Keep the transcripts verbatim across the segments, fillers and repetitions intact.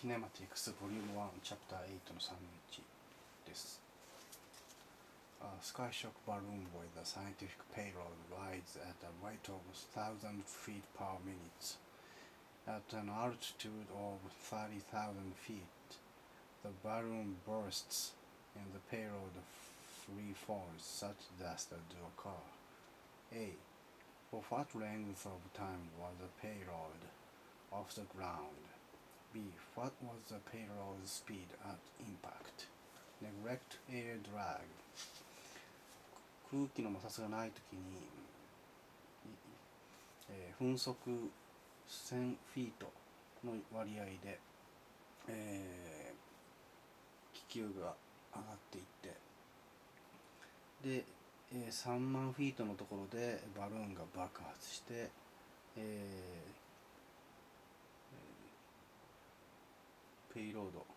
Kinematics Volume one Chapter eight のさんじゅういちです。A Skyshock balloon with a scientific payload rides at a rate of one thousand feet per minute. At an altitude of thirty thousand feet, the balloon bursts and the payload free falls such disaster to occur. A. For what length of time was the payload off the ground? B. What was the payload speed at impact? Neglect air drag. 空気の摩擦がないときに、えー、分速せんフィートの割合で、えー、気球が上がっていって、で、えー、さんまんフィートのところでバルーンが爆発して、えーペイロードの、なんだろ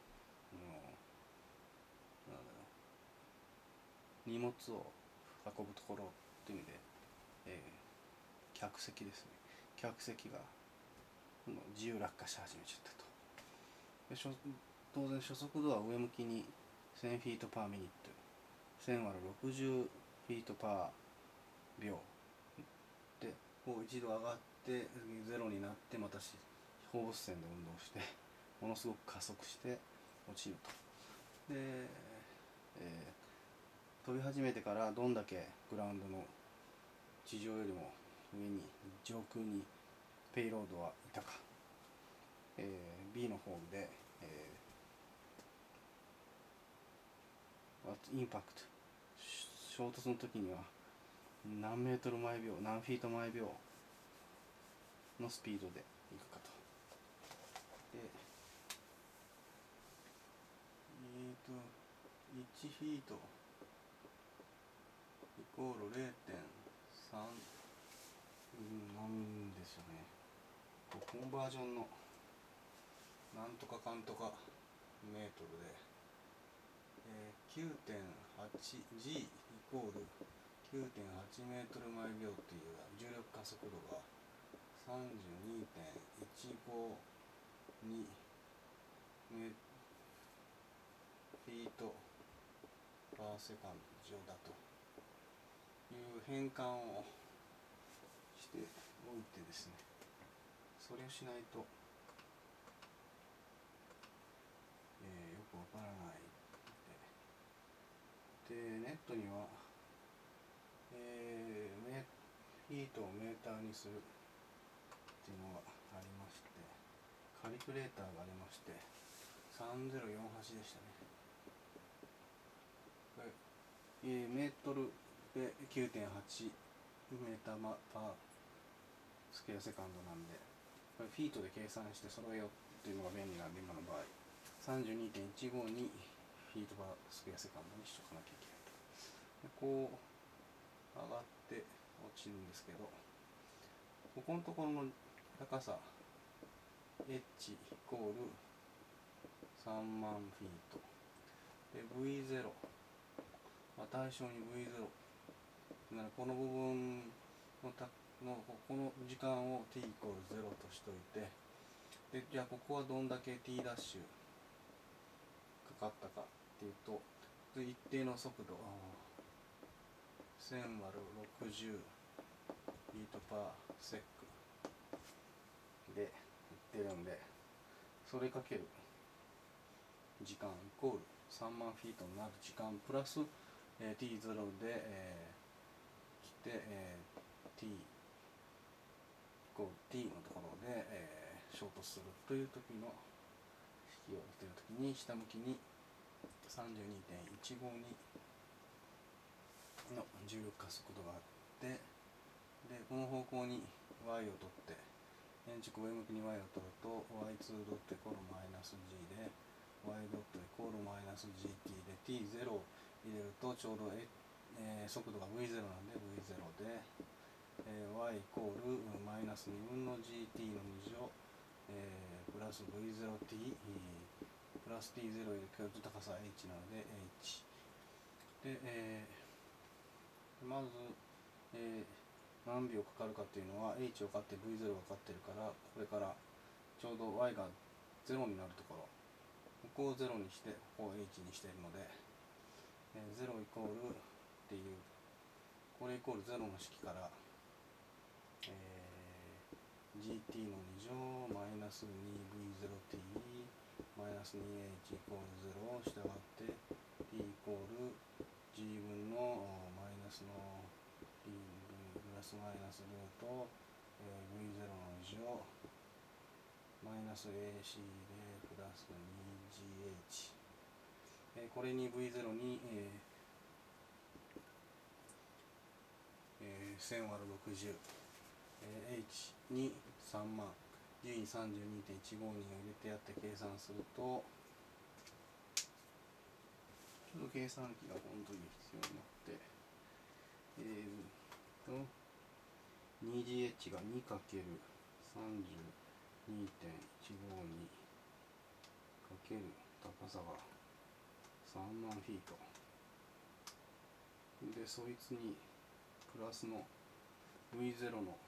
う、荷物を運ぶところっていう意味で、えー、客席ですね。客席が自由落下し始めちゃったと。で当然初速度は上向きにせんフィートパーミニット、せん割るろくじゅうフィートパー秒で、こう一度上がってゼロになってまた放物線で運動してものすごく加速して落ちると。で、えー、飛び始めてからどんだけグラウンドの地上よりも上に上空にペイロードはいたか、えー、B の方で、えー、インパクト衝突の時には何メートル毎秒何フィート毎秒のスピードでいくかと。でえーといちフィートイコール ゼロてんさん なんでしょうね。コンバージョンのなんとかかんとかメートルで、えー、きゅうてんはちジー イコール きゅうてんはちメートル毎秒っていう重力加速度が さんじゅうにてんいちごに メフィートパーセカンド上だという変換をしておいてですね、それをしないと、えー、よくわからないで、でネットには、えー、メフィートをメーターにするっていうのがありまして、カリキュレーターがありまして、さんぜろよんはちでしたね。これ、えー、メートルで きゅうてんはちメーターパースクエアセカンドなんで、これフィートで計算して揃えようっていうのが便利なんで、今の場合 さんじゅうにてんいちごにフィートパースクエアセカンドにしとかなきゃいけないと。でこう上がって落ちるんですけど、ここのところの高さ H イコールさんまんフィートで ブイゼロ、まあ、対象に ブイゼロ ならこの部分のたのここの時間を t イコールゼロとしといて、でじゃあここはどんだけ t ダッシュかかったかっていうと、一定の速度せん割るろくじゅうフィートパーセックでいってるんで、それかける時間イコールさんまんフィートになる時間プラス、えー、ティーゼロ で、えー、来て、えー、t イコール t のところで、えー、衝突するという時の式を出ている時に下向きに さんじゅうにてんいちごに の重力加速度があって、でこの方向に y を取って円軸上向きに y を取ると ワイツー ドットイコールマイナス g で y ドットイコールマイナス gt で ティーゼロ を入れるとちょうど、えー、速度が ブイゼロ なんで ブイゼロ で、えー、y イコールマイナスにぶんの gt のに乗、えー、プラス ブイゼロティー プラス ティーゼロ 入れると高さ h なので h で、えー、まず、えー何秒かかるかっていうのは h をかって ブイゼロ がかかってるから、これからちょうど y がゼロになるところ、ここをゼロにしてここを H にしているので、えー、ゼロイコールっていう、これイコールゼロの式から、えー、ジーティー のに乗マイナス にブイゼロティー マイナス にエイチ イコールゼロを従って t イコール g 分のマイナスの t プラスマイナスルート、えー、ブイゼロ のに乗マイナス エーシー でプラス にジーエイチ、えー、これに ブイゼロ に、えーえー、せん割るろくじゅう、えー、H にさんまん G に さんじゅうにてんいちごに を入れてやって計算すると、ちょっと計算機が本当に必要になって、えー、と にジーエイチ が にかけるさんじゅうにてんいちごに かける高さがさんまんフィートで、そいつにプラスの ブイゼロ の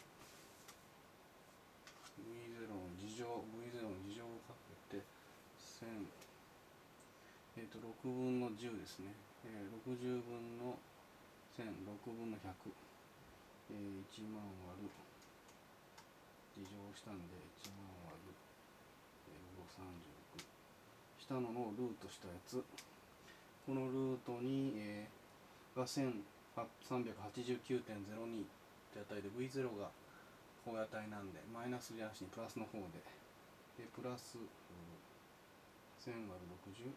ブイゼロ の二乗 ブイゼロ の二乗をかけてせん、えっとろくぶんのじゅうですね、えー、ろくじゅうぶんのせん、ろくぶんのひゃく、えー、いちまん割る二乗したんでいちまん割る、えー、さんじゅうろくしたののルートしたやつ、このルートに、えー、が せんさんびゃくはちじゅうきゅうてんゼロに って値で ブイゼロ がこういう値なんで、マイナスじゃなしにプラスの方で、でプラスせん割るろくじゅう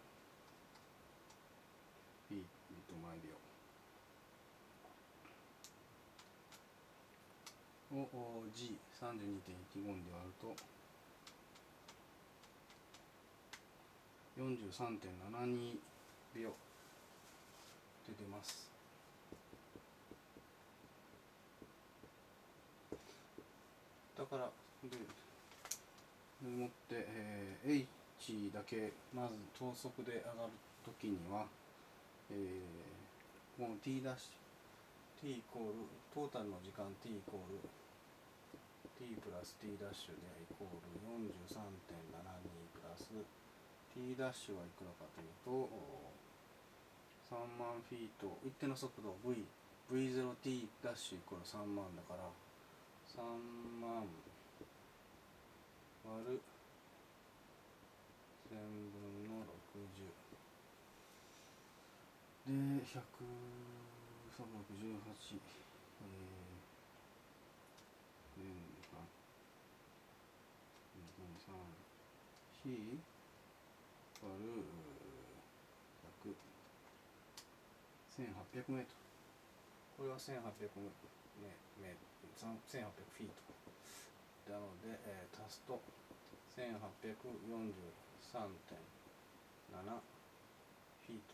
フィート毎秒を ジーさんじゅうにてんいちご で割ると よんじゅうさんてんななに 秒で出ます。だからででもって、えー、H だけまず等速で上がるときには、えー、この t ダッシュ t イコールトータルの時間 t イコール t プラス t ダッシュでイコール よんじゅうさんてんななに プラス t ダッシュはいくらかというとさんまんフィート、一定の速度 v、ブイゼロティー ダッシュイコールさんまんだからさんまん割るせんぶんのろくじゅうでひゃくさんびゃくじゅうはち、えー、年がにさんし割るひゃく、せんはっぴゃくメートル、これはせんはっぴゃくメメせんはっぴゃくフィートなので、えー、足すとせんはっぴゃくよんじゅうさんてんななフィー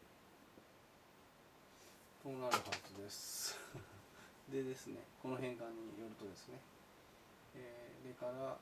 トとなるはずですでですね、この変換によるとですね、えー、でから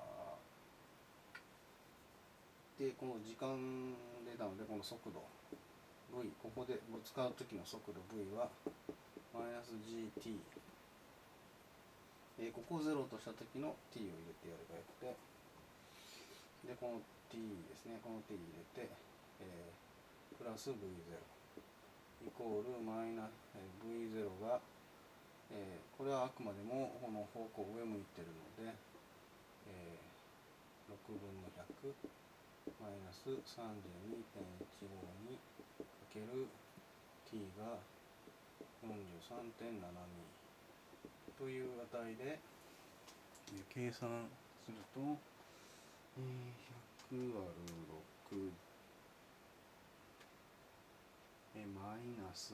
でこの時間でなので、この速度 v、 ここで使う時の速度 v はマイナス ジーティー、えー、ここをゼロとした時の t を入れてやればよくて、でこの t ですね、この t 入れて、えー、プラス ブイゼロ イコールマイナス ブイゼロ が、えー、これはあくまでもこの方向上向いてるので、えー、ろくぶんのひゃくマイナス さんじゅうにてんいちごに かける t が よんじゅうさんてんななに という値で、えー、計算すると、えー、ひゃく割るろく、えー、マイナス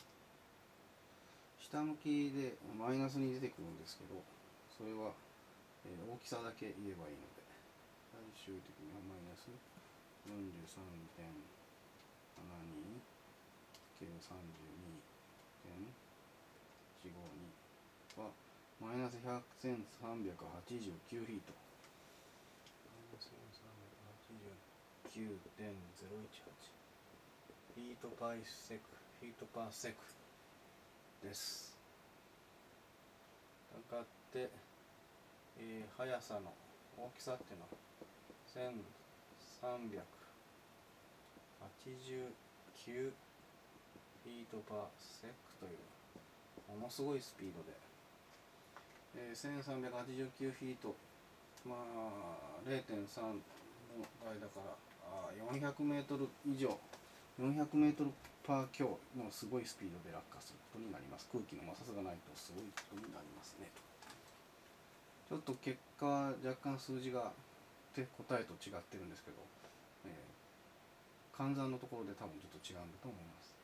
下向きでマイナスに出てくるんですけど、それは、えー、大きさだけ言えばいいので、最終的にはマイナス よんじゅうさんてんななに かける さんじゅうにてんいちごに はマイナスせんさんびゃくはちじゅうきゅうフィート、マイナスせんさんびゃくはちじゅうきゅうてんゼロいちはちフィートパイセクフィートパーセクです。したがって、えー、速さの大きさっていうのはせんさんびゃくはちじゅうきゅうフィートパーセックというものすごいスピードで、えー、せんさんびゃくはちじゅうきゅうフィート、まあ れいてんさん の間からあよんひゃくメートル以上、よんひゃくメートルパー強のすごいスピードで落下することになります。空気の摩擦がないとすごいことになりますね。ちょっと結果は若干数字が答えと違ってるんですけど、えー、換算のところで多分ちょっと違うんだと思います。